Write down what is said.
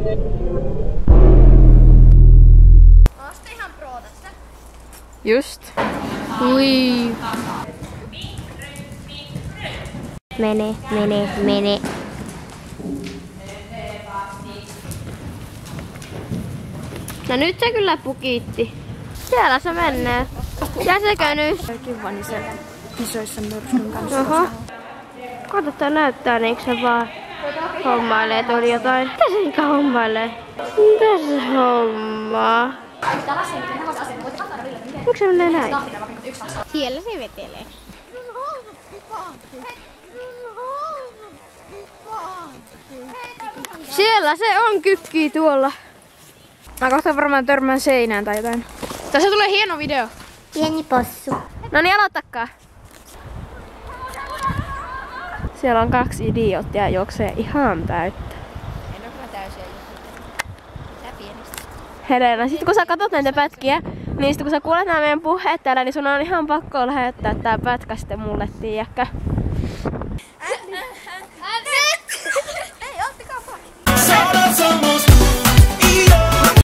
Ooste ihan pro tässä. Just. Ui. Mene. No nyt se kyllä pukitti. Siellä se menee. Jäsekö nyt? Kiva niin se isoissa myrskyn kanssa. Oho. Kato, tää näyttää niinkö se vaan hommailee tuolla jotain. Mitä se niinkä hommailee? Mitä se hommaa? Miksi se menee näin? Siellä se vetelee. Siellä se on kykkii tuolla. Mä kohta varmaan törmään seinään tai jotain. Tässä tulee hieno video. Pieni possu. No niin, aloittakaa. Siellä on 2 idioottia juoksee ihan täyttä. En ole kyllä täysiä. Tää pienistä. Helena, sit kun sä katot näitä pätkiä, niin sit kun sä kuulet nämä meidän puheet täällä, niin sun on ihan pakko lähettää tää pätkä sitten mulle, tiiäkkä.